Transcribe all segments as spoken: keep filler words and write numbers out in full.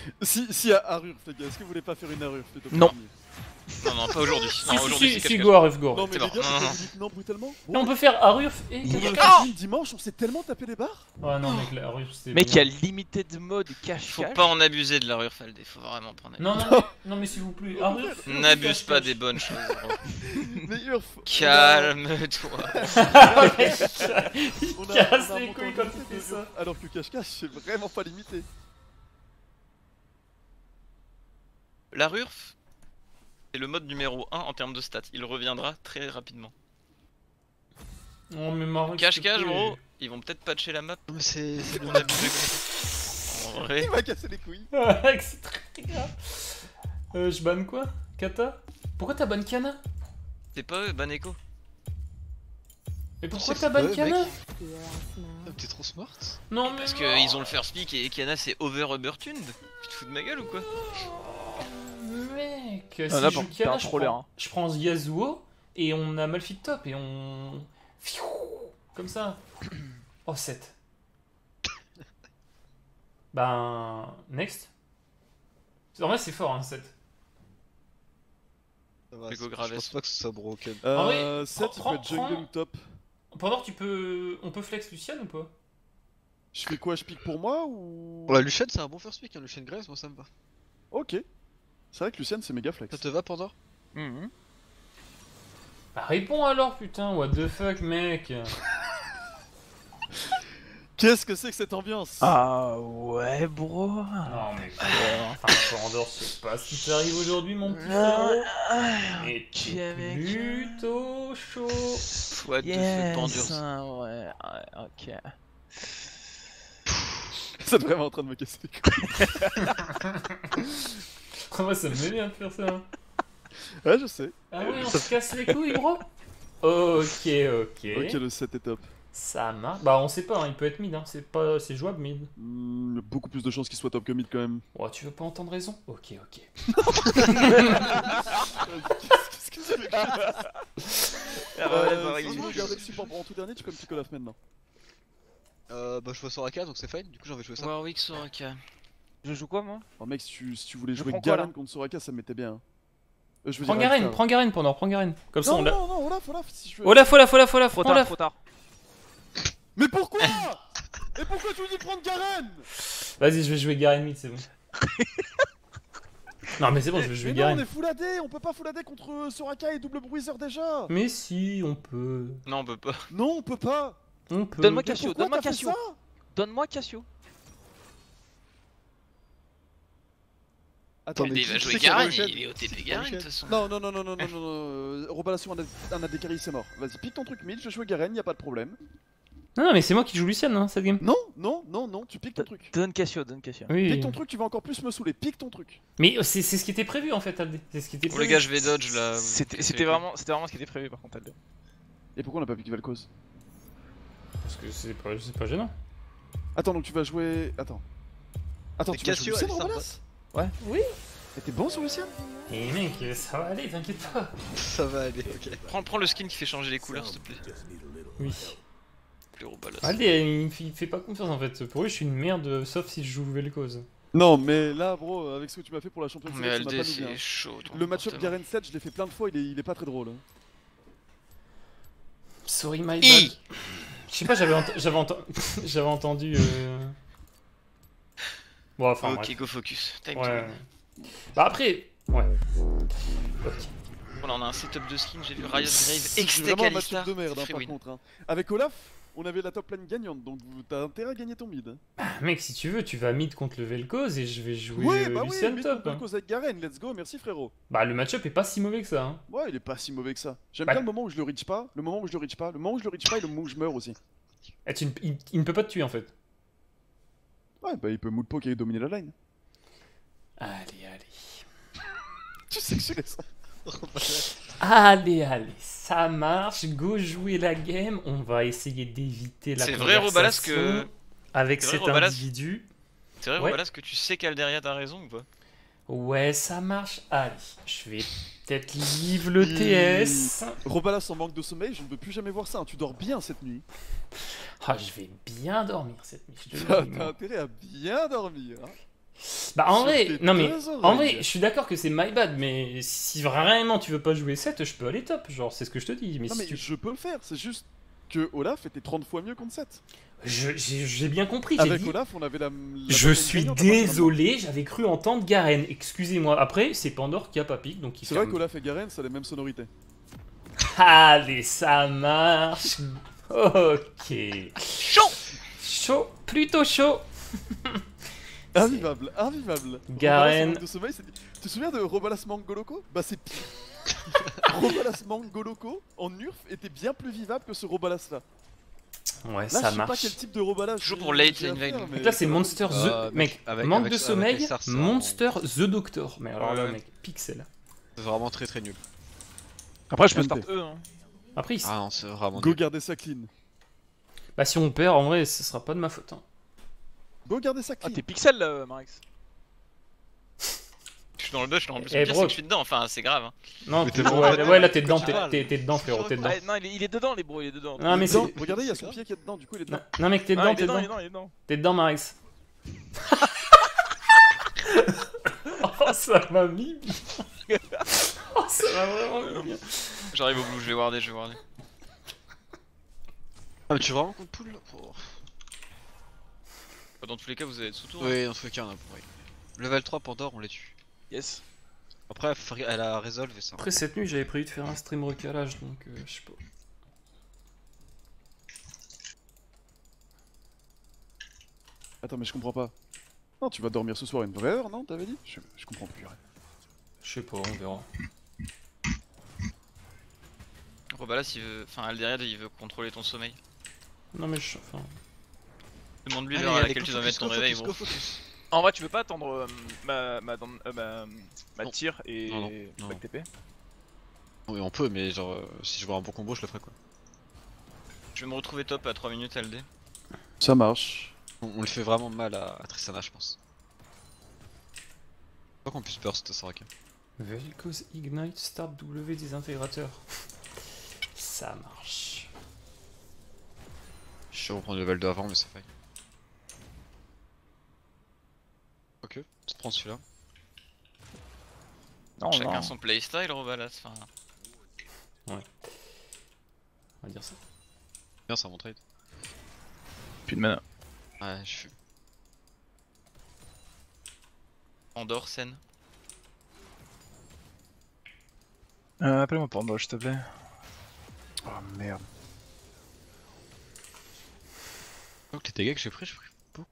Si, si, à Arurf, les gars, est-ce que vous voulez pas faire une Arurf plutôt que Non. Armir? Non, non, pas aujourd'hui. Si, Non, si, aujourd'hui, si, c'est si, quelque go Aruf, go. Non, mais C'est les bon. gars, Non, non, pourquoi non. vous dites non brutalement? Et on peut faire Aruf et Pour le cache-cache. stream dimanche, on s'est tellement tapé les barres. Ouais, non, mec, la Aruf c'est. Mec, il y a bien. limited mode Faut cache-cache. pas en abuser de la Rurfald, faut vraiment prendre. Non, non, mais, non, mais s'il vous plaît, Aruf. N'abuse pas des bonnes choses. gros. Mais Urf, Calme-toi. Il on a- casse on a les un couilles montant quand il limité fait de ça. Urf, alors que cache-cache, c'est vraiment pas limité. La Rurf, c'est le mode numéro un en termes de stats. Il reviendra très rapidement. Non, mais Maruf. Cache-cache, gros, ils vont peut-être patcher la map. Mais c'est. On a abusé comme ça. En vrai. Il m'a cassé les couilles. Ouais, c'est très grave. Euh, je banne quoi? Kata? Pourquoi t'as ban Kana? C'est pas eux, Baneko. Mais pourquoi C'est t'as ban eux, Kana? mec. T'es trop smart. Non, mais. Parce non. qu'ils ont le first pick et Kiana c'est over Ubertuned. Tu te fous de ma gueule ou quoi? Mec, si Ah, là, je bon, joue t'es un Kana, je troller, prends, hein. je prends Yasuo et on a Malphite top et on. Comme ça. Oh, sept. Ben. Next. En vrai, c'est fort, hein, sept. Ça va, Lego je Graves. pense pas que ce soit broken. En vrai, Euh, sept, il prends- peut être jungle prends- ou top. Pendant que tu peux. On peut flex Lucian ou pas? Je fais quoi, je pique pour moi ou... Pour la Lucian, c'est un bon first pick, hein. Lucian Graves, moi ça me va. Ok. C'est vrai que Lucian c'est méga flex. Ça te va, Pandore? Bah réponds alors, putain, what the fuck, mec. Qu'est-ce que c'est que cette ambiance? Ah ouais, bro. Non, mais enfin, Pandore, je sais pas ce qui t'arrive aujourd'hui, mon petit frérot. Mais tu Ok, es mec. plutôt chaud. What the fuck, Pandurs. hein, ouais, ouais, ok. C'est vraiment en train de me casser les couilles. Moi, ça me met bien de faire ça. hein. Ouais, je sais. Ah ouais, on se casse les couilles, gros. Ok, ok. Ok, le sept est top. Ça marche. Bah, on sait pas, hein, il peut être mid, hein. c'est pas... c'est jouable mid. Hmm, il y a beaucoup plus de chances qu'il soit top que mid quand même. Oh, tu veux pas entendre raison? Ok, ok. Qu'est-ce que c'est que ça? Ah bah ouais, Euh, pareil. si tu veux garder le support pour tout dernier, tu peux me pick Olaf maintenant. Euh, bah je vois Soraka donc c'est fine, du coup j'ai envie de jouer ça. Warwick Soraka. Je joue quoi moi? Oh mec, si tu, si tu voulais Je jouer prends quoi, Garen là contre Soraka, ça me mettait bien. Euh, je veux Prends dire, Garen, Alistar. prends Garen pendant, prends Garen. Comme ça, Non, on l'a. non, non, Olaf, Olaf, si je veux. Olaf, Olaf, Olaf, Olaf, Trop prends tard, Olaf. trop tard. Mais pourquoi? Et pourquoi tu me dis prendre Garen? Vas-y, je vais jouer Garen mid, c'est bon. Non, mais c'est bon, je vais jouer Mais non, on Garen. est full A D, on peut pas full A D contre euh, Soraka et double bruiser déjà. Mais si, on peut. Non, on peut pas. Non, on peut pas. On peut. Donne-moi Mais Cassio, pourquoi donne-moi t'as fait Cassio. ça? Donne-moi Cassio. Attends, Mais mais il va qui jouer c'est qui a Garen, Rochelle? il est au T P Garen de toute façon. Non, non, non, non, non, non, non, non. euh, Robalation, un A- un A D carry, c'est mort. Vas-y, pique ton truc mid, je vais jouer Garen, y a pas de problème. Non, non, mais c'est moi qui joue Lucian, hein, cette game. Non, non, non, non, tu piques ton truc. Donne Cassio, donne Cassio. Oui. Pique ton truc, tu vas encore plus me saouler. Pique ton truc. Mais c'est c'est ce qui était prévu en fait, Aldé. C'est ce qui était Oh prévu. les gars, je vais dodge là. vous C'était me cassez c'était les couilles. vraiment, c'était vraiment ce qui était prévu par contre. Aldo. Et pourquoi on a pas piqué Vel'Koz? Parce que c'est pas, c'est pas gênant. Attends, donc tu vas jouer. Attends. Attends, Mais tu vas Cassio, jouer Lucian, elle est Robalas? Ouais. Oui. Et t'es bon sur Lucian? Et mec, ça va aller, t'inquiète pas. Ça va aller, ok. Prends, prends le skin qui fait changer les couleurs s'il te plaît. Oui. Plus Robalas. Aldé, il me fait- il fait pas confiance en fait. Pour lui, je suis une merde, sauf si je joue Vel'Koz. Non, mais là, bro, avec ce que tu m'as fait pour la Champions Mais League, ça m'a Aldé, pas mis bien. c'est chaud. ton Le match-up comportement. Garen sept, je l'ai fait plein de fois, il est, il est pas très drôle. hein. Sorry, my bad. I. Je sais pas, j'avais ent- j'avais enten- j'avais entendu. Euh... Bon, enfin, Ok, bref. go focus. Time to Ouais. win. Bah après, ouais. Ok. Voilà, on a un setup de skin, j'ai vu Riot Grave, C'est Extec vraiment un Alistar. match-up de merde, hein, free par win. contre. hein. Avec Olaf, on avait la top lane gagnante, donc vous- t'as intérêt à gagner ton mid. hein. Bah, mec, si tu veux, tu vas mid contre le Vel'Koz et je vais jouer Ouais, euh, bah oui, Lucian mid top. contre hein. Vel'Koz avec Garen, let's go, merci frérot. Bah, le match-up est pas si mauvais que ça. Hein. Ouais, il est pas si mauvais que ça. J'aime Bah- bien le moment où je le reach pas, le moment où je le reach pas, le moment où je le reach pas et le moment où je meurs aussi. Eh, tu ne- il, il ne peut pas te tuer en fait. Ouais, bah il peut mood poke et dominer la line. Allez, allez. Tu sais que je laisse ça. Allez, allez, ça marche. Go jouer la game. On va essayer d'éviter la C'est vrai, Robalas, conversation que- avec c'est vrai, cet Robalas individu. C'est vrai, Ouais. Robalas, que tu sais qu'Alderia t'as raison ou pas? Ouais, ça marche. Allez, je vais peut-être leave le T S. Robalas en manque de sommeil, je ne veux plus jamais voir ça. hein. Tu dors bien cette nuit. Ah, je vais bien dormir cette nuit. Je te le T'as dis, t'as moi. intérêt à bien dormir. hein. Bah en Sur vrai, tes non mais deux en oreilles. vrai, je suis d'accord que c'est my bad, mais si vraiment tu veux pas jouer sept, je peux aller top, genre c'est ce que je te dis. Mais Non si mais tu... je peux le faire, c'est juste que Olaf était trente fois mieux contre sept. Je- J'ai j'ai bien compris, j'ai Avec dit. Olaf, on avait la. la Je bataille suis gagnante à partir d'un moment. désolé, j'avais cru entendre Garen, excusez-moi. Après, c'est Pandore qui a pas pique, donc il C'est vrai ferme. qu'Olaf et Garen, ça a les mêmes sonorités. Allez, ça marche. Ok. Chaud. Chaud, plutôt chaud. Invivable, invivable. Garen. Robalas en manque de sommeil, c'est- tu te souviens de Robalas Mangoloko? Bah c'est pire. Robalas Mangoloko en Nerf était bien plus vivable que ce Robalas là. Ouais, Là ça je sais pas marche. quel type de Robalas. Toujours j'ai- pour late j'ai à lane faire, value. mais Donc là, c'est ça va. Monster The. Euh, mec, mec, avec- manque avec- de avec sommeil, les stars, c'est Monster The Doctor. Mais alors Ouais, là, ouais. mec, pixel. C'est vraiment très très nul. Après, je peux M P. start E. Hein. Après, il... Ah non, c'est vraiment Go nul. garder sa clean. bah si on perd, en vrai, ce sera pas de ma faute. Hein. Go garder sa Ah, clean. t'es pixel là, Marex. Je suis dans le bush, en plus. Eh, Le pire, bro. c'est que je suis dedans, enfin, c'est grave. hein. Non, Mais t'es ouais, bon, ouais, ouais, là, t'es de dedans, quoi tu t'es parles t'es- t'es dedans, frérot, t'es dedans. Ah, non, il est, il est dedans, les bros, il est dedans. Non, mais Dedans, c'est- regardez, il y a son pied qui est dedans, du coup il est dedans. Non, non, mec, t'es Ah, dedans, il est t'es dedans, il est dedans. dedans, il est dedans. T'es dedans, Marex. Oh, ça m'a mis bien. Oh, ça m'a vraiment mis bien. J'arrive au blue, je vais warder, je vais warder. Ah, mais tu veux vraiment qu'on pull là oh. Dans tous les cas, vous allez être sous tour. hein. Oui, dans tous les cas, on a pour Level trois Pandore, on les tue. Yes. Après, faut- elle a resolve et ça. Après cette nuit, j'avais prévu de faire un stream recalage, donc euh, je sais pas. Attends, mais je comprends pas. Non, tu vas dormir ce soir une vraie heure, non? T'avais dit? je, je comprends plus rien. Je sais pas, on verra. Robalas, il veut. Enfin, Alderiad, il veut contrôler ton sommeil. Non mais je... Enfin... Demande-lui Allez, l'heure à allez, laquelle go tu dois focus, mettre ton go réveil, focus, bro. go focus. En vrai, tu veux pas attendre euh, ma, ma, dan- euh, ma, ma Non. tire et Non, non, non. back T P? Oui, on peut, mais genre, euh, si je vois un bon combo, je le ferai quoi. Je vais me retrouver top à trois minutes L D. Ça marche. On, on le fait vraiment mal à, à Tristana, je pense. Pas qu'on puisse burst Soraka. Vel'Koz Ignite Start W désintégrateur. Ça marche. Je sais reprendre le level deux avant, mais ça faille. Ok, tu te prends celui-là. Non, Chacun non. son playstyle, Robalas. Enfin, On va dire ça. Bien, ça mon trade. Plus de mana. Ouais, je suis. Andorre, scène. Euh, appelle-moi Pandore, s'il te plaît. Oh merde. Donc les dégâts que j'ai pris, j'ai pris beaucoup.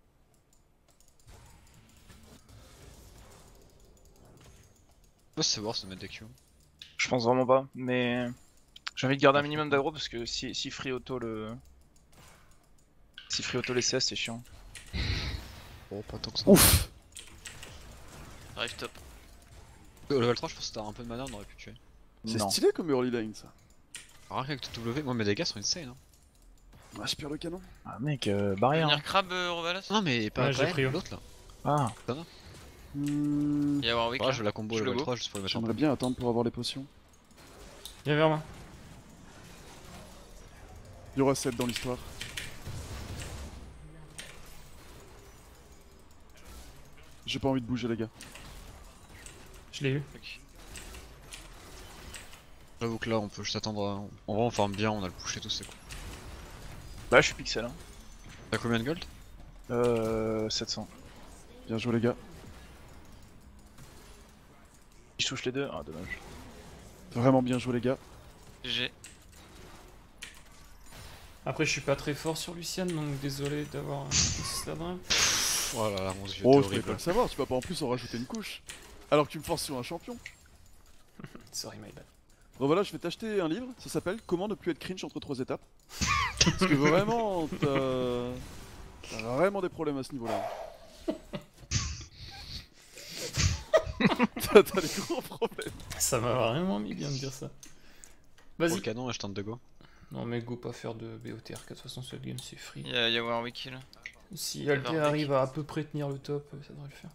Ouais, c'est voir, ça mettre des Q. Je pense vraiment pas, mais j'ai envie de garder un minimum d'aggro parce que si, si free auto le. Si free auto les C S, c'est chiant. Bon, pas tant que ça. Ouf. Arrive top. Au level trois, je pense que t'as un peu de mana, on aurait pu tuer. C'est Non. stylé comme early lane ça. Alors avec le W, moi mes dégâts sont insane. Hein. Ah, je perds le canon. Ah mec, euh, barrière. Venir crabe, euh, Robalas. Non, mais pas Ouais, j'ai Brian, pris, ouais. l'autre là. Ah, Hmm, Il y a Warwick. Ouais, là. je veux la combo Je le level go. trois juste pour le mettre en J'aimerais bien attendre pour avoir les potions. Viens vers moi. Il y aura sept dans l'histoire. J'ai pas envie de bouger les gars. Je l'ai eu. Ok. J'avoue que là on peut juste attendre. à- En vrai on farm bien, on a le push et tout, c'est cool. là je suis pixel. Hein. T'as combien de gold? Euh. sept cents. Bien joué les gars. Je touche les deux. Ah, dommage. Vraiment bien joué les gars. G G. Après, je suis pas très fort sur Luciane, donc désolé d'avoir un sladrin. Oh là là, mon dieu, Oh, t'es je voulais pas horrible. le savoir, tu vas pas en plus en rajouter une couche. Alors que tu me forces sur un champion. Sorry, my bad. Bon voilà, je vais t'acheter un livre, ça s'appelle Comment ne plus être cringe entre trois étapes. Parce que vraiment, t'as t'as vraiment des problèmes à ce niveau-là. T'as t'as des gros problèmes. Ça m'a vraiment mis bien de dire ça. Pour Vas-y. le canon, et je tente de go. Non, mais go pas faire de B O T R, de toute façon, ce game c'est free. Il y a, il y a Warwick là. Si Alter arrive à à peu près tenir le top, ça devrait le faire.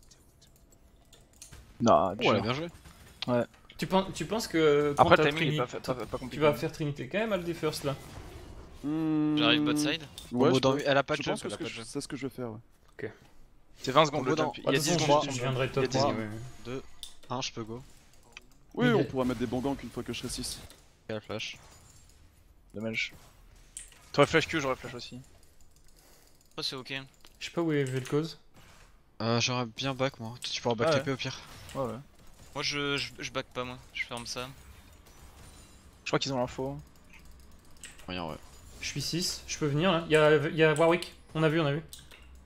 Non, Oh, elle a bien joué. Tu penses, tu penses que quand Après, t'as le timing Trini- est pas, fa- pas, pas tu compliqué. vas faire Trinité quand même à le first là? Hmm, J'arrive bot side. Ouais, Combo je dans- peux- Elle a pas de je jump, pense que elle a ce que pas de je- jump. c'est ce que je vais faire. Ouais. C'est vingt secondes Combo le dans- jump. Bah, Il y a de dix toute secondes. façon, de je, je jump. viendrai Il y top a dix moi, secondes. ouais. deux, un, je peux go. Oui, Il on est- pourra mettre des bons ganks une fois que je serai six. Quel flash. Dommage. T'aurais flash Q, j'aurais flash aussi. Oh, c'est ok. Je sais pas où est Vel'Koz. Euh, j'aurais bien back moi. Tu pourras back Ah ouais. T P au pire. Ouais, ouais. Moi, je, je, je back pas, moi. Je ferme ça. Je crois qu'ils ont l'info. Rien, ouais. Je suis six, je peux venir là. Il y a, il y a Warwick. On a vu, on a vu. Je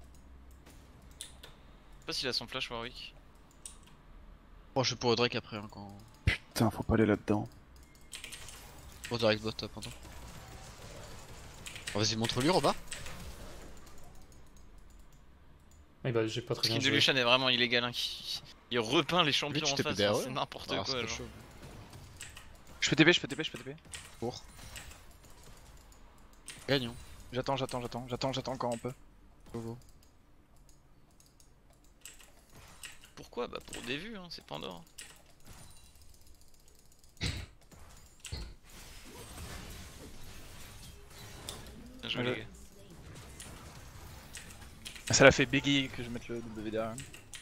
sais pas s'il a son flash, Warwick. Bon, je suis pour Drake après hein, quand. Putain, faut pas aller là-dedans. Pour direct bot top, attends. Oh, vas-y, montre-lui, Roba. Oui, bah j'ai pas très Skin bien de joué. Lucian est vraiment illégal. Hein, qui... Il repeint les champions tu en t'es face. pété, enfin, ouais. C'est n'importe Ah, quoi. c'est pas Genre. chaud. Je peux T P, je peux T P, je peux T P. Pour. Gagnons. J'attends, j'attends, j'attends, j'attends, j'attends encore un peu. Go go. Pourquoi? Bah pour des vues, hein, c'est Pandore. Bien joué, Ouais, les gars. Ça l'a fait bégayer que je mette le W derrière.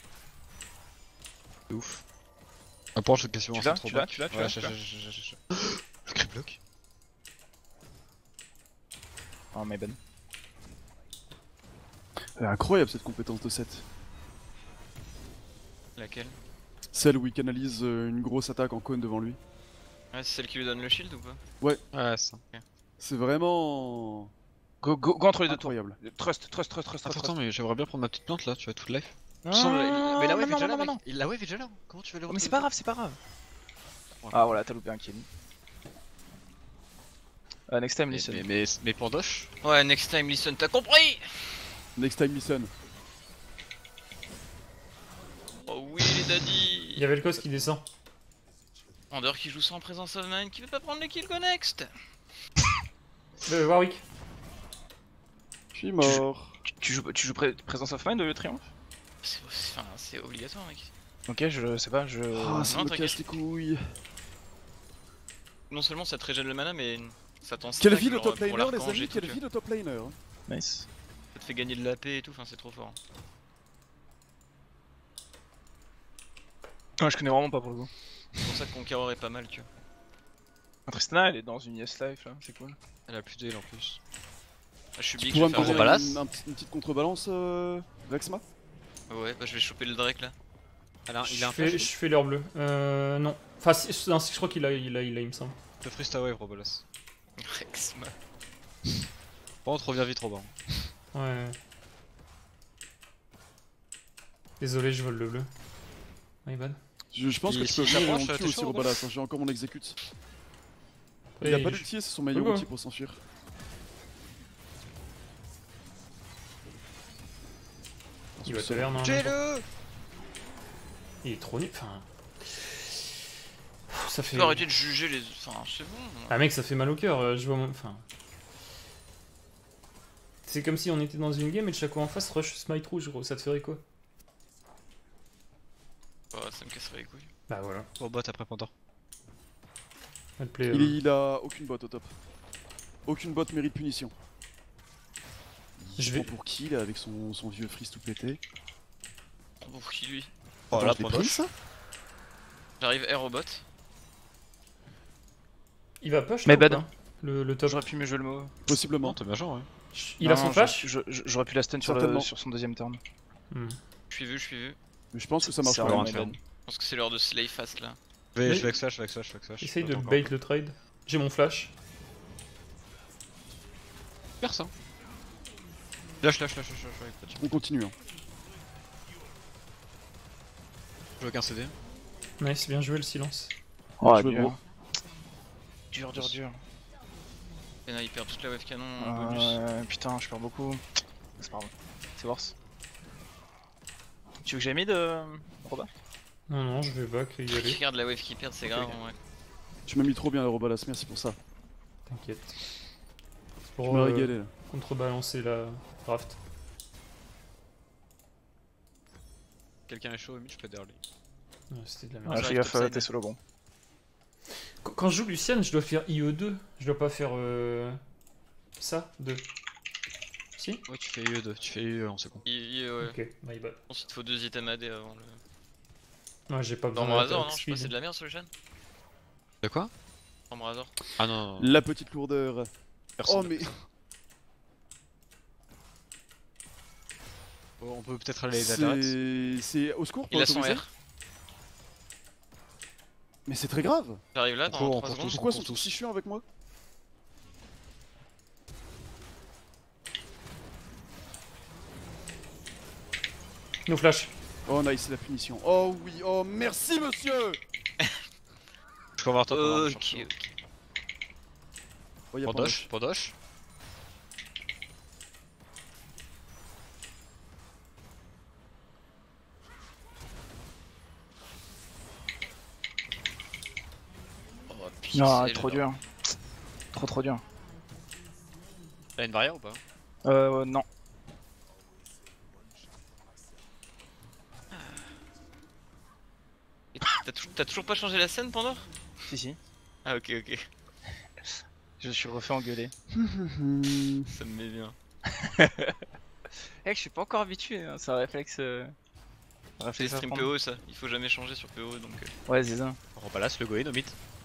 C'est ouf. Ah, pour je suis quasiment Tu l'as, trop tu l'as, back. tu l'as, tu Ouais, l'as, je- tu l'as. je- je- je- je- Le creep block. Oh, my bad. Elle est incroyable cette compétence de sept. Laquelle? Celle où il canalise euh, une grosse attaque en cône devant lui. Ouais, c'est celle qui lui donne le shield ou pas? Ouais, ça. C'est vraiment Go, go, go entre les deux tours. incroyable. Trust, trust, trust, trust, Ah, trust. pourtant, mais j'aimerais bien prendre ma petite plante là, tu vas toute life. Ah, Semble- il- Mais la wave est non, déjà non, là, non, mec. Il- La wave est déjà là. Comment tu vas le Oh, mais c'est retrouver pas grave, c'est pas grave. Ouais. Ah voilà, t'as loupé un kill. Euh, next time, Mais, listen. mais, mais, mais pour Dosh, Ouais, next time, listen, t'as compris? Next time listen. Oh oui, les daddy! Il y a Vel'Koz qui descend. Pandore qui joue sans présence of mind, qui veut pas prendre les kills go next! Euh, Warwick. Je suis mort. Tu, tu joues, tu joues pré- présence of mind de triomphe? C'est enfin, c'est obligatoire, mec. Ok, je sais pas, je. Ah, ça non, me t'inquiète. casse les couilles. Non seulement ça te régène le mana, mais ça t'en Quelle stack, vie le genre, top pour laner les l'archange amis, et tout, quelle tu vie vois. le top laner. Nice. Ça te fait gagner de la paix et tout, enfin c'est trop fort. Ouais, je connais vraiment pas pour le coup. C'est pour ça que Conqueror est pas mal, tu vois. Tristana, elle est dans une Yes Life là, c'est cool. elle a plus d'heal en plus. Ah, je suis Tu big, pourrais je me vais donner faire Contrebalance une, un petit- une petite contrebalance, euh, Rexma? Ouais, bah je vais choper le Drake là. Alors, Je il a un fais, flash. je fais l'heure bleue. Euh, non. Enfin, si, non, si, je crois qu'il a, il a, il a, il me semble. Je te freeze ta wave, Robolas. Rexma. Par contre, reviens vite, Robin. Ouais. Désolé, je vole le bleu. My bad. Je, je pense Il- que tu peux s'il venir et on s'approche, tue t'es aussi chaud, Robalas, hein, j'ai encore mon exécute. Il Et a pas je- d'ulti, c'est son meilleur Ouais, ouais. outil pour s'enfuir. Il va te l'air, non? Tuez-le! Il est trop nul. Enfin. Ça Tu fait. peux arrêter de juger les. Enfin, c'est bon. Ah, mec, ça fait mal au cœur. euh, Je vois mon. Enfin. C'est comme si on était dans une game et le chaco en face rush smite rouge, gros. Ça te ferait quoi? Oh, ça me casserait les couilles. Bah voilà. Robot après Pandore. Mal play. Il, euh. il a aucune botte au top. Aucune botte mérite punition. Il Je se vais- prend pour qui là avec son, son vieux freeze tout pété? Oh, qui lui? Oh, Attends, là, je l'ai Pandore. pris ça? J'arrive air au bot. Il va push Mais là, ou bad. pas le, le top. J'aurais pu mieux jouer le mot. Possiblement. Non, t'as bien joué, ouais. Il Non, a son non, flash. je- je- J'aurais pu la stun sur, le, Certainement. sur son deuxième turn. Hmm. Je suis vu, je suis vu. Mais je pense que ça marche C'est pas. vraiment de faire. bad. Je pense que c'est l'heure de slay fast là. Je vais Mais- je vais avec slash, je vais avec slash, je vais avec slash. Essaye de Attends encore bait un peu. le trade. J'ai mon flash. Faire ça. Lâche, lâche, lâche, lâche, lâche, avec pas de On continue. Hein. Je veux qu'un C D. Nice, bien joué le silence. Oh, Je veux dur. gros. Dur, dur, dur. Pena il perd toute la wave canon en bonus. Euh, putain, je perds beaucoup. C'est pas grave. C'est worse. Tu veux que j'aille mid, euh, Roba? Non, non, je vais back et y aller. Regarde la wave qui perd, c'est Ok, grave ok. en vrai. Tu m'as mis trop bien le Robalas, merci pour ça. T'inquiète. C'est Je pour me euh, régalé là. contrebalancer la draft. Quelqu'un est chaud au mid, je peux derrière lui. Ouais, C'était de la Ouais, merde. j'arrive fais gaffe, topside. t'es solo bon. Qu- Quand je joue Lucian, je dois faire I E deux. Je dois pas faire euh... ça, deux. Si? Ouais, tu fais I E deux, tu fais I E en seconde. Il, il- ouais. Ok, my bad. Ensuite, il faut deux items A D avant le. Non, j'ai pas besoin Dans mon Razor, d'attaque non, je sais pas, speed. c'est de la merde sur le chaîne. De quoi? Dans mon Razor. Ah non, non, non. La petite lourdeur. Personne Oh ne mais. fait ça. Bon, on peut peut-être aller les alertes. C'est. C'est au secours pour Il a son autoriser. R. Mais c'est très grave. J'arrive là On dans court, on trois court secondes. tous. Pourquoi on sont court tous tous. si chiants avec moi? No flash. Oh nice, c'est la punition. Oh oui, oh merci monsieur. Je peux avoir top. Ok, hein, sur- ok. Oh, y a Pour pas Dosh, pour Dosh. Oh, Non, pixel, trop là. dur. Trop trop dur. T'as une barrière ou pas? Euh, non. Et T'as tou- t'as toujours pas changé la scène, Pandore? Si, si. Ah, ok, ok. Je suis refait engueuler. de- Ça me met bien. Eh, je suis pas encore habitué, hein, c'est un réflexe. Euh... un C'est réflexe à stream P prendre. O ça, il faut jamais changer sur P O donc. euh, Ouais, c'est ça. On rebalance le Goen au mid.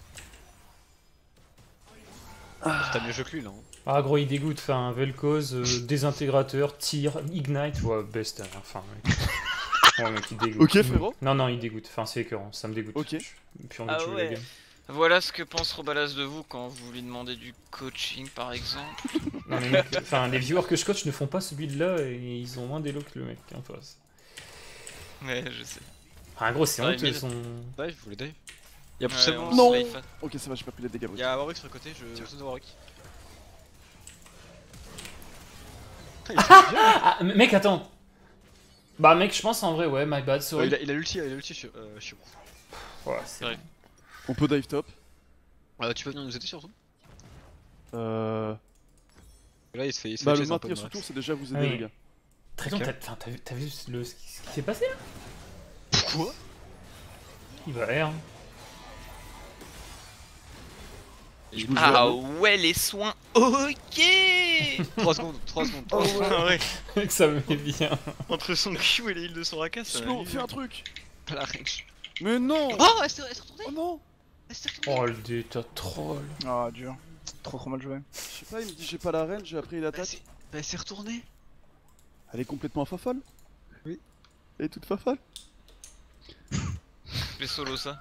T'as mieux jeu que lui là. hein. Ah gros, il dégoûte. Enfin, Vel'Koz, euh, désintégrateur, tir, ignite, ouais, best. hein, Enfin, mec. Ouais, mec, il dégoûte. Ok, frérot. Non, non, il dégoûte. Enfin, c'est écœurant, ça me dégoûte. Ok. J'ai plus envie de Ah jouer ouais. la game. Voilà ce que pense Robalas de vous quand vous lui demandez du coaching par exemple. Non, mais mec, enfin, les viewers que je coach ne font pas ce build-là et ils ont moins d'élo que le mec en face. Ouais, je sais. Ah, gros, c'est Ouais, honteux mid. son. Dive, vous voulez dive? Y'a Ouais, poussé on bon. se Non. life. Ok, ça va, j'ai pas pris les dégâts. brut. Y'a Warwick sur le côté, je. Tiens, de Warwick. Putain, il fait bien. Ah, m- mec, attends. Bah, mec, je pense en vrai, ouais, my bad, Euh, sorry. il a il a l'ulti, il a l'ulti sur. Euh, sur- Ouais, c'est Ouais. On peut dive top. Euh, tu peux venir nous aider surtout? Euh. Là il se fait. Il se Bah fait le chase un peu maintenir de sur Max. tour, c'est déjà vous aider Oui. les gars. Très bien, Ok. t'as enfin, t'as vu, t'as vu le, ce qui ce qui s'est passé là? Pourquoi? Il va R. Je bouge Ah vers eux. ouais, les soins, ok. trois secondes, trois secondes. Oh ouais. Ah ouais. Mec, ça me met bien. Entre son Q et les heals de Soraka, ça Slow, va fais un truc. Pas la range. Mais non. Oh, elle s'est elle s'est retournée! Oh non. Elle s'est retournée! Oh le déta troll. Ah, dur. Trop trop mal joué. Je sais pas, il me dit j'ai pas la reine, j'ai appris Bah, l'attaque. c'est- bah, elle s'est retournée! Elle est complètement fafolle. Oui. Elle est toute fafolle. les solos ça.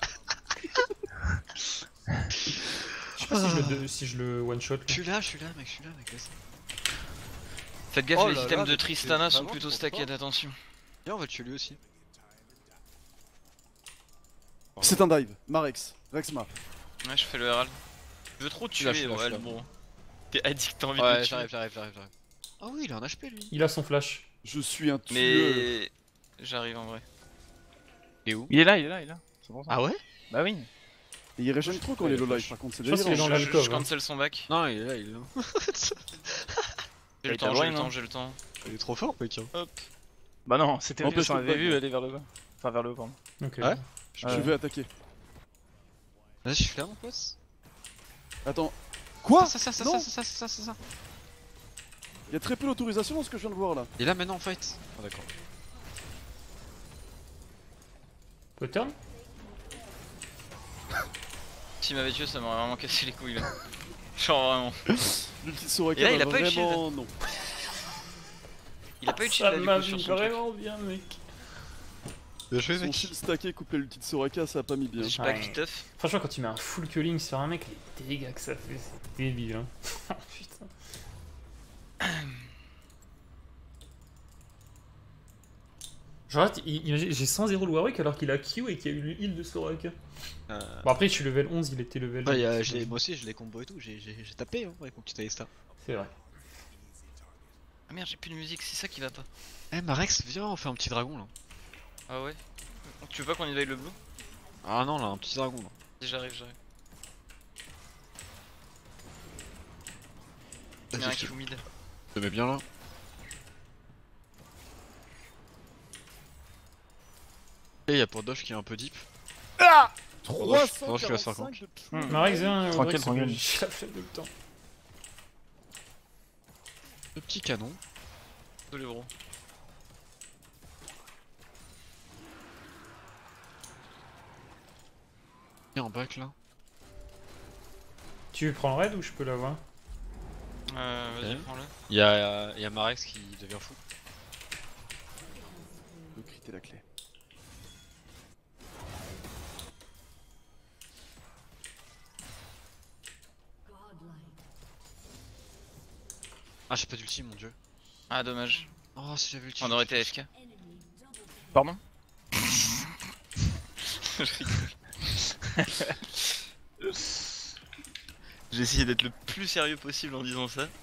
Je sais pas si je le, si je le one shot. Je suis là, je suis là, mec, je suis là, mec. laisse. Faites gaffe, Oh les là items là, de mais Tristana c'est sont vraiment plutôt trop stackés, fort. attention. Viens, on va le tuer lui aussi. C'est un dive. Marex. Rexma. Ouais, je fais le Herald. Je veux trop Tu l'as, tuer, je l'ai, je ouais, l'ai. bon. T'es addict, t'as envie de Ouais, le tuer. j'arrive, j'arrive, j'arrive, j'arrive. Ah oui, il a un H P lui. Il a son flash. Je suis un tueur. Mais j'arrive en vrai. Il est où? Il est là, il est là, il est là. C'est bon ça. Ah ouais? Bah oui. Et il régène trop quand Ouais, il est low il a life par contre, c'est Je pense qu'il est délirant. dans Je, l'alcove, je hein. cancel son back. Non, il est là, il est là. J'ai le Il t'a temps, j'ai brain, le hein. temps, j'ai le temps. Il est trop fort, mec. hein. Hop. Bah non, c'était Empêche juste, on le avait bug. vu aller vers le bas. Enfin, vers le haut, pardon. Ok. Ouais. Je Ouais. vais attaquer. Vas-y, je suis là, mon pote. Attends. Quoi? Ça, ça, ça, Non. ça, ça, ça, ça, ça, ça. Il y a très peu d'autorisation dans ce que je viens de voir là. Et là, maintenant, on fight. Ah, d'accord. Peut turn? S'il m'avait tué, ça m'aurait vraiment cassé les couilles là. Genre vraiment. L'ulti Soraka Et là, il va a pas eu de vraiment non. Il a pas eu de Ça shield là m'a du coup mis sur son truc. vraiment bien, mec. Bien joué, Son mec. shield stacké couplé l'ulti de Soraka, ça a pas mis bien. Je sais pas Ouais. qui teuf. Franchement, quand tu mets un full culling sur un mec, les dégâts que ça fait, c'est débile. Hein. Oh, putain. Genre, il- il- j'ai cent zéro le Warwick alors qu'il a Q et qu'il y a eu le heal de Soraka. Euh... Bon, après, je suis level onze, il était level. Ouais, y a- j'ai- moi aussi, j'ai les combos et tout. J'ai j'ai- j'ai tapé hein, avec mon petit Alistar. C'est vrai. Ah merde, j'ai plus de musique, c'est ça qui va pas. Eh, Marex, viens, on fait un petit dragon là. Ah ouais. Tu veux pas qu'on invade le blue? Ah non, là, un petit dragon là. Si j'arrive, j'arrive. Vas-y, Il y a un je qui te- vous mid. je te mets bien là. Et y'a pour Dosh qui est un peu deep. trois Non, je te laisse faire cent quarante-cinq de Hmm. true. Marex, viens, Tranquille, Warwick, tranquille. J'ai la flemme de le temps. Le petit canon. Désolé bro. Il est en back là. Tu prends le raid ou je peux l'avoir? Euh, vas-y, Ok. prends-le. Il y a, il y a Marex qui devient fou. Le crit est la clé. Ah, j'ai pas d'ulti, mon dieu. Ah, dommage. Oh, si j'avais ulti. On aurait été A F K. Pardon? Je rigole. J'ai essayé d'être le plus sérieux possible en disant ça.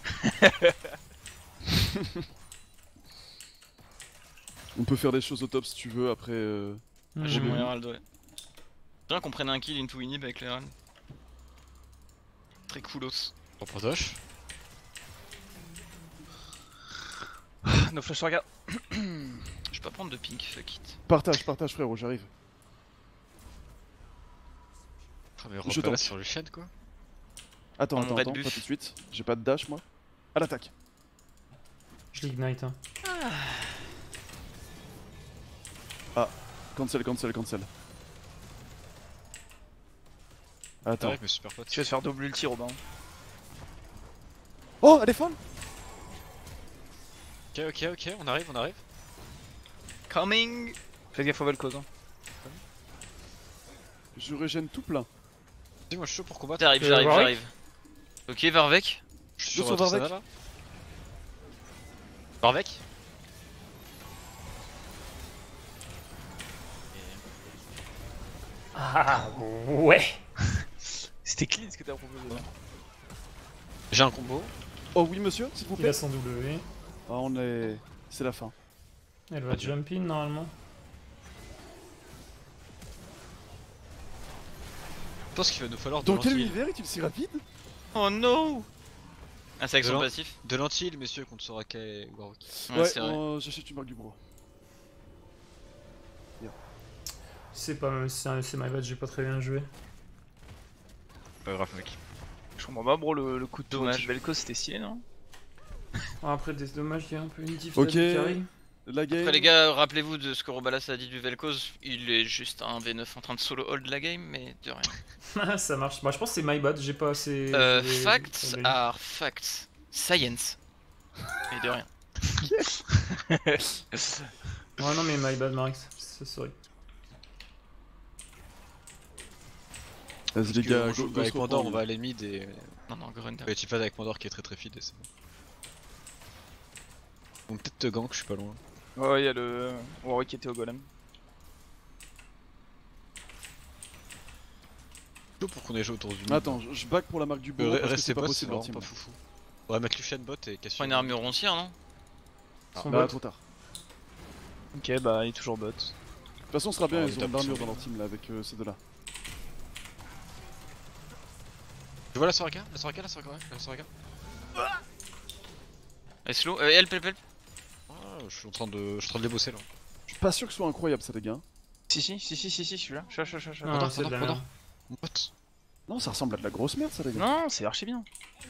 On peut faire des choses au top si tu veux après. Euh... Hmm. J'ai mon Robin. Herald, ouais. C'est bien qu'on prenne un kill into inhib avec l'Herald. Très coolos. On protoche. No flash regarde. Je peux pas prendre de pink, fuck it. Partage, partage frérot, j'arrive. Ah, mais Je repère tente. sur le chien quoi. Attends, On attends, va de attends, buff. pas tout de suite. J'ai pas de dash moi. À l'attaque. Je l'ignite. Hein. Cancel, cancel, cancel. Ah Attends. ouais, mais super pote. Tu vas te faire double ulti, Robin. Oh, elle est folle. Ok, ok, ok, on arrive, on arrive. Coming. Fais gaffe au Vel'Koz. Hein. Je régène tout plein. Dis-moi, je suis chaud pour combattre. J'arrive, Euh, j'arrive, Warwick j'arrive. Ok, Varvek. Je suis Deux sur sur Tristana, Varvek. là. Varvek. Ah ouais. C'était clean ce que t'as proposé. Là. J'ai un combo. Oh oui monsieur, s'il vous Il plaît. a son W. Ah, on est. C'est la fin. Elle va Adieu. jump in normalement. Je pense qu'il va nous falloir de Dans quel l'anti- univers est-il si rapide? Oh no. Ah, c'est avec son Delon- passif. de l'anti-heal, messieurs, contre Soraka et Warwick. Ouais, c'est vrai. euh, j'achète une marque du bro. C'est pas c'est c'est my bad, j'ai pas très bien joué. Pas grave, mec. Je comprends pas, bro, le, le coup de Dommage. Vel'Koz c'était stylé, non? Ah, après des dommages, il y a un peu une diff Ok. d'Adi carry. La game. Après les gars, rappelez-vous de ce que Robalas a dit du Vel'Koz. Il est juste un V neuf en train de solo hold la game, mais de rien. Ah, ça marche. Bah, je pense que c'est my bad, j'ai pas assez. Euh, j'ai- facts j'ai- are facts. Science. Et de rien. Ouais, non, mais my bad, Marx. C'est sorry. Vas-y les Parce que gars, on go, joue go avec se Mandor, on reprendre. va aller mid et. Non, non, Grunder. Ouais, tu fais avec Mandor qui est très très feed et c'est bon. Donc peut-être te gank, je suis pas loin. Ouais, il y a le Warwick qui était au golem. Chaud pour qu'on ait joué autour du mid. Attends, je, je back pour la marque du bro. Euh, parce que restez c'est pas pas, c'est possible vraiment leur team. pas foufou. On va mettre Lucian bot et Cassio. Prends une armure roncière, non? Ah, Son Bah bot. trop tard. Ok, bah il est toujours bot. De toute façon, ce sera bien, Oh, ils ont tape de l'armure sur- dans leur team là avec euh, ces deux là. Tu vois la Soraka? La Soraka, la Soraka, ouais, la Soraka. Elle est slow. Euh, help, help, help. Ah, je suis en train de, je suis en train de les bosser là. Je suis pas sûr que ce soit incroyable ça les gars. Si, si, si, si, si, si, celui-là. Je suis là, je suis là, je suis là. Non, Pendant, c'est de la pendant, merde. Mon pote. Non, ça ressemble à de la grosse merde ça les gars. Non, c'est archi bien.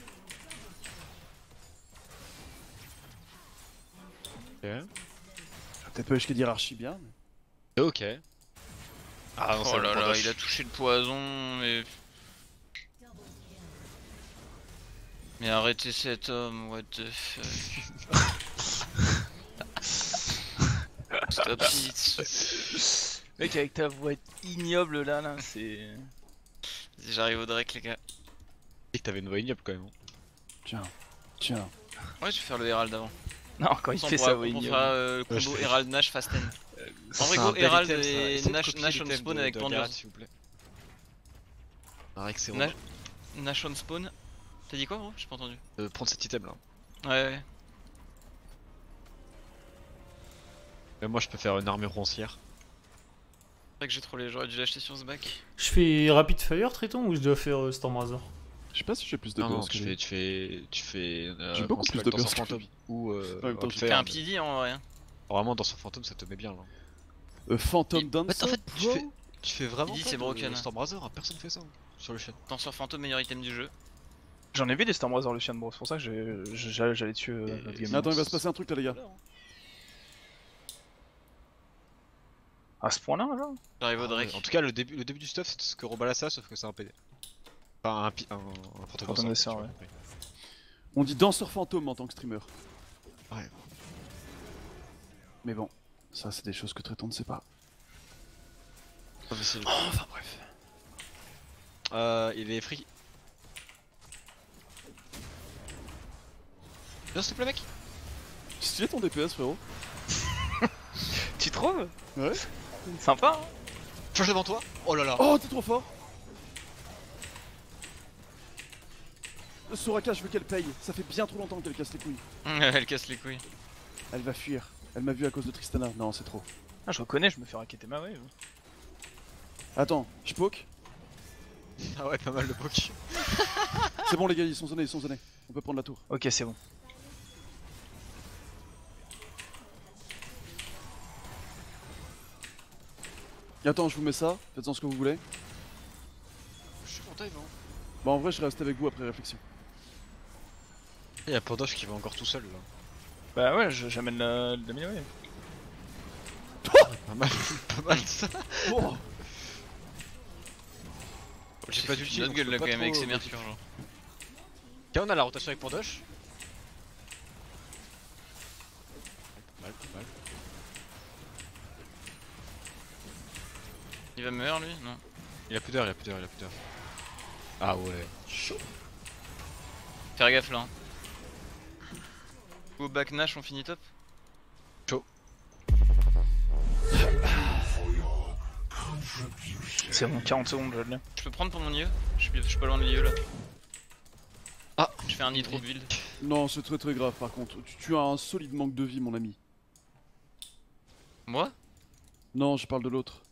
Ok. Peut-être pas jusqu'à dire archi bien. Mais... Ok. Ah non, Oh là là, il a touché le poison, mais... Mais arrêtez cet homme, what the fuck. Stop it. Mec, avec ta voix ignoble là, là, c'est. J'arrive au Drake, les gars. Et que t'avais une voix ignoble quand même. Tiens, tiens. Ouais, je vais faire le Herald avant. Non, quand il On fait pourra- ça, voix on ignoble. fera euh, le Ouais, je combo fais- Herald Nash Fasten. En vrai, C'est go un bel Herald item, ça. et Essayez de Nash, copier Nash on l'item spawn de- avec de Pandurs. Gareth, s'il vous plaît. Arrête, c'est Na- bon. Nash on spawn. T'as dit quoi, gros? J'ai pas entendu. Euh, prendre cet item là. Ouais, ouais. Mais moi je peux faire une armure roncière. C'est vrai que j'ai trollé, j'aurais dû l'acheter sur ce bac. Je fais Rapid Fire, Triton, ou je dois faire euh, Storm Razor? Je sais pas si j'ai plus de Non, non, burst tu que fais, lui. tu fais, tu fais. Euh, J'ai beaucoup comment ça plus s'appelle, de dans burst son que fantôme. lui. Ou euh, En même temps, on j'ai fait T'as un- un P D en vrai. Vraiment dans son fantôme ça te met bien là. Euh, Phantom Et- Dancer. en fait, tu bro fais, tu fais vraiment. Il dit pas c'est de broken. Storm Razor, hein, personne fait ça hein, sur le chien. Tenseur fantôme, meilleur item du jeu. J'en ai vu des Storm Razor Lucian, bro, c'est pour ça que j'ai- j'ai- j'allais dessus euh, Et- notre game. Mais attends, il va se passer un truc là les gars. À ce point-là, là J'arrive au Ah Drake. ouais, en tout cas, le début, le début du stuff, c'est ce que Robalassa, sauf que c'est un P D. Enfin, un, pi- un, un protocole. Fantôme Danseur, ouais. On dit danseur fantôme en tant que streamer. Ouais. Mais bon, ça c'est des choses que Traiton ne sait pas. Oh, mais c'est- Enfin bref. Euh, il est free. Viens s'il te plaît mec. Stylé ton D P S frérot. Tu trouves? Ouais. Sympa, hein? Change devant toi. Oh là là. Oh t'es trop fort. Soraka je veux qu'elle paye, ça fait bien trop longtemps qu'elle casse les couilles. Elle casse les couilles. Elle va fuir. Elle m'a vu à cause de Tristana. Non c'est trop. Ah, je reconnais, je me fais racketter ma wave. Attends, je poke. Ah ouais, pas mal de poke. C'est bon les gars, ils sont zonés, ils sont zonés. On peut prendre la tour. Ok, c'est bon. Et attends, je vous mets ça, faites-en ce que vous voulez. Je suis content, Yvan. Bah en vrai je reste avec vous après réflexion. Il y a Pandoche qui va encore tout seul là. Bah ouais, je- j'amène la, la mini-wave. Pas mal, pas mal ça. Oh J'ai J'ai pas fait d'ulti, une donc gueule je là peux quand pas même avec trop- ses mercures genre. Quand on a la rotation avec Pandoche. Pas mal, pas mal. Il va mourir lui? Non. Il a plus d'heure, il a plus d'heure, il a plus d'heure. Ah ouais. chaud. Faire gaffe là. Hein. Au back Nash on finit top? C'est bon, quarante secondes, je l'ai. Je peux prendre pour mon I E? Je suis, je suis pas loin de l'I E là. Ah. Je fais un nitro build. Non c'est très très grave par contre. Tu, tu as un solide manque de vie mon ami. Moi? Non je parle de l'autre.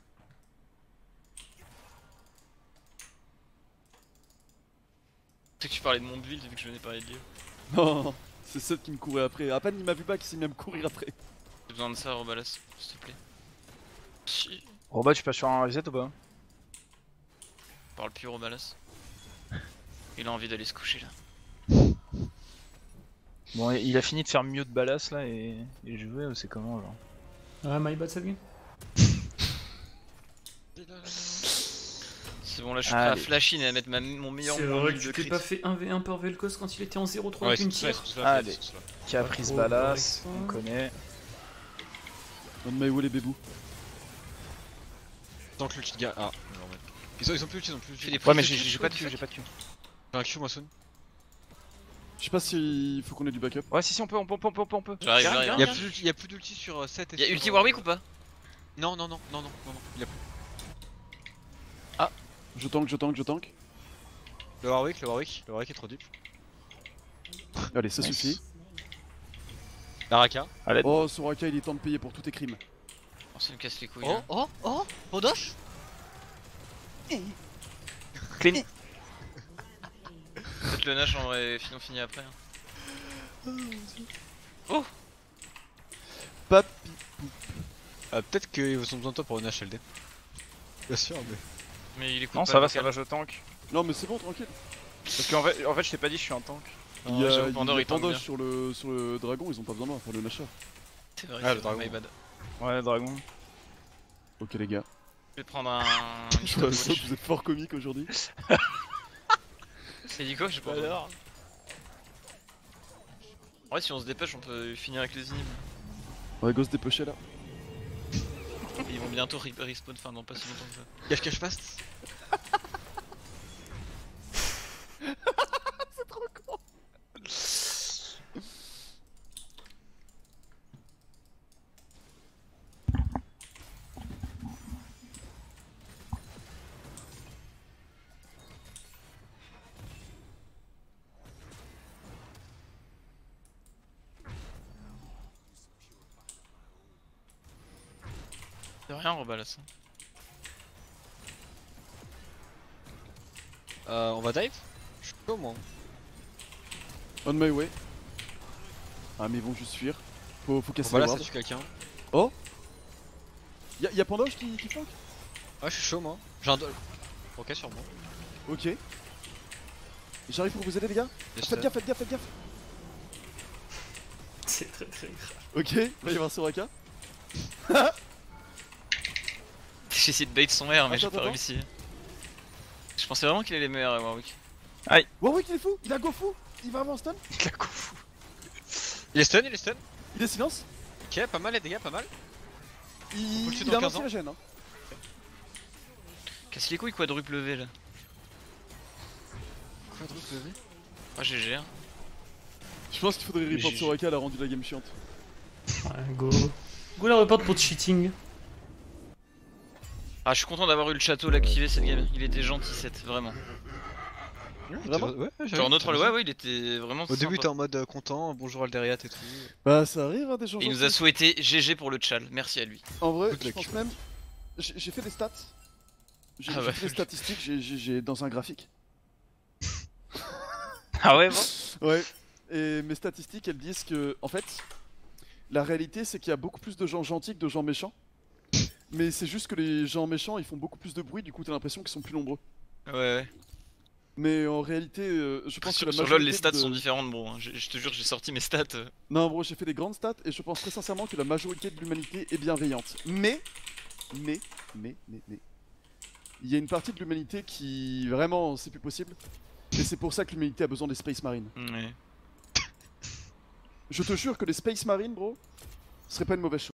C'est que tu parlais de mon build vu que je venais parler de l'I E. Non, c'est celle qui me courait après. À peine il m'a vu back, il s'est mis à me courir après. J'ai besoin de ça, Robalas, s'il te plaît. Si. Oh bah, tu passes sur un reset ou pas? Parle plus, Robalas. Il a envie d'aller se coucher là. Bon, il a fini de faire mieux de balasse là et, et jouer, ou c'est comment genre? Ah, my bad, cette game. C'est bon, là je suis prêt à Allez. flash in et à mettre ma, mon meilleur C'est moment vrai que de tu t'es crit. pas fait un v un par Vel'Koz quand il était en zéro trois Ouais, avec une c'est ça, tire. c'est ça, Allez. c'est ça. Qui a pris ce Oh, balasse? ouais. On connaît. On my way les bébous. Tant que l'ulti de gars. Ah, non, mais. Ils ont, ils ont plus l'ulti, ils ont plus Fais l'ulti. des Ouais, mais prises j'ai de j'ai crit, pas de Q, j'ai pas de Q. J'ai un Q, moi, Son. Je sais pas s'il faut qu'on ait du backup. Ouais, si, si, on peut, on peut, on peut, on peut, on peut. J'arrive, Carré, j'arrive. Il y a plus d'ulti- il y a plus d'ulti sur euh, sept et Y'a sur, ulti euh, Warwick ou pas? Non, non, non, non, non, non, non, il a plus. Je tank, je tank, je tank. Le Warwick, le Warwick, le Warwick est trop deep. Allez, ça Nice. suffit. La Raka. Allez, Oh, Soraka, il est temps de payer pour tous tes crimes. Oh, ça me casse les couilles. Oh, hein. oh, oh, Pandoche. clean. Peut-être le Nash en vrai, on finit après. Hein. Papi. Euh, Peut-être qu'ils ont besoin de toi pour une H L D. Bien sûr, mais. Mais il écoute Non, pas, ça va, donc ça elle- va, je tank. Non, mais c'est bon, tranquille. Parce qu'en fait, en fait, je t'ai pas dit, je suis un tank. Il y a, j'avoue, il y Pandore, a il tank Pandoche bien. sur le, sur le dragon, ils ont pas besoin de moi pour le Nasher. C'est vrai, Ah, c'est le vrai, dragon. my bad. Ouais, dragon. Ok, les gars. Je vais prendre un. Je vois ça, vous êtes fort comique aujourd'hui. C'est dit quoi? J'ai pas entendu. En vrai, si on se dépêche, on peut finir avec les inhibitions. On va go se dépêcher là. Ils vont bientôt re- respawn, enfin, dans pas si longtemps que ça. Cache, cache, passe. C'est trop con. C'est rien, Robalas. Euh, on va dive. Je suis chaud, moi. On my way. Ah, mais ils vont juste fuir. Faut, faut casser Voilà, les ça wards. tue quelqu'un. Y'a y a Pandoche qui, qui flanque. Ouais, je suis chaud, moi. J'ai un do- Ok, sur moi. Ok. J'arrive pour vous aider, les gars. Yes, Faites gaffe, faites gaffe, faites gaffe. C'est très très grave. Ok, là il va y avoir Soraka. J'ai essayé de bait son R, mais j'ai Attends, pas attends. réussi. Je pensais vraiment qu'il allait meilleur, Warwick. Warwick il est fou, il a go fou, il va avant stun. Il a coup fou. Il est stun, il est stun. Il est silence. Ok, pas mal les dégâts, pas mal. Il, Faut le tuer il dans a quinze lancé ans. la gêne. Hein. Casse les couilles, quadruple V là. Quadruple V. Ah, G G. Hein. Je pense qu'il faudrait Mais report j'ai- Soraka, elle a rendu la game chiante. Ouais, go. Go la report pour cheating. Ah, je suis content d'avoir eu le château là activé cette game. Il était gentil, cette, vraiment. Vraiment Ouais, ouais, Genre, notre, ouais, ouais, il était vraiment. Au début, sympa. t'es en mode euh, content, bonjour Alderiat et tout. Bah ça arrive hein, des gens Et il nous gentils. a souhaité G G pour le chal. Merci à lui. En vrai, Good je luck. pense même. J'ai j'ai fait des stats. J'ai Ah j'ai ouais. fait des statistiques, j'ai- j'ai j'ai- dans un graphique. Ah ouais, bon. Ouais. Et mes statistiques, elles disent que, en fait, la réalité, c'est qu'il y a beaucoup plus de gens gentils que de gens méchants. Mais c'est juste que les gens méchants, ils font beaucoup plus de bruit, du coup, t'as l'impression qu'ils sont plus nombreux. Ouais, ouais. Mais en réalité, euh, je pense que Sur, la sur majorité LoL, les stats de- sont différentes, bro. hein. Je, je te jure, j'ai sorti mes stats. euh. Non, bro, j'ai fait des grandes stats et je pense très sincèrement que la majorité de l'humanité est bienveillante. Mais, mais, mais, mais, mais, il y a une partie de l'humanité qui vraiment, c'est plus possible. Et c'est pour ça que l'humanité a besoin des Space Marines. Ouais. Je te jure que les Space Marines, bro, ce serait pas une mauvaise chose.